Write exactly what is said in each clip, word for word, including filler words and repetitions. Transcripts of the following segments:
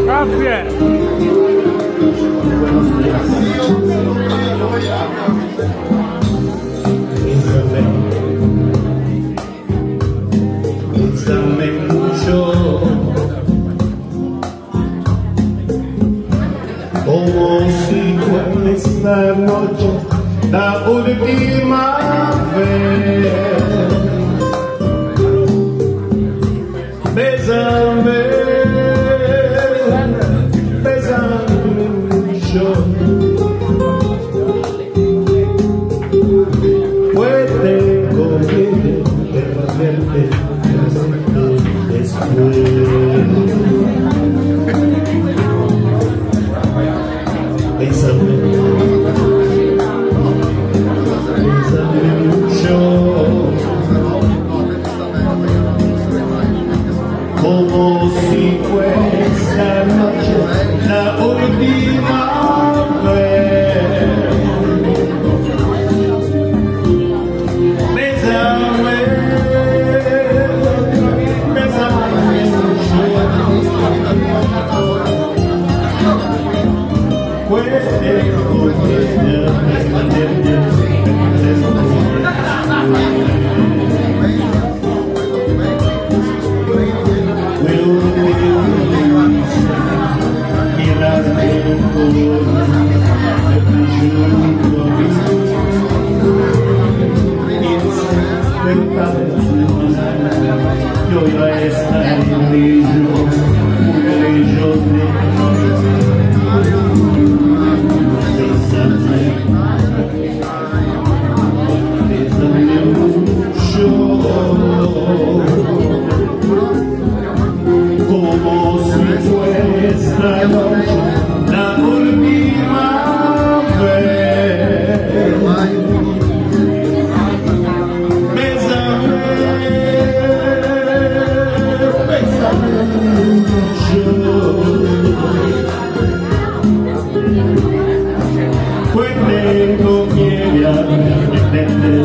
Grazie. Bésame mucho, como si fuera esta noche la última vez. Bésame, bésame mucho, pues tengo miedo de perderte después. Bésame, bésame mucho, como si fuera esta noche la última vez. Bésame, bésame mucho, pues tengo miedo de perderte después. Yo ya estaré lejos, muy lejos de bésame, bésame mucho, como si fuera esta noche la última vez. Bésame, bésame mucho, pues tengo miedo de perderte,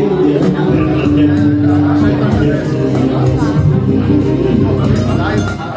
Nice.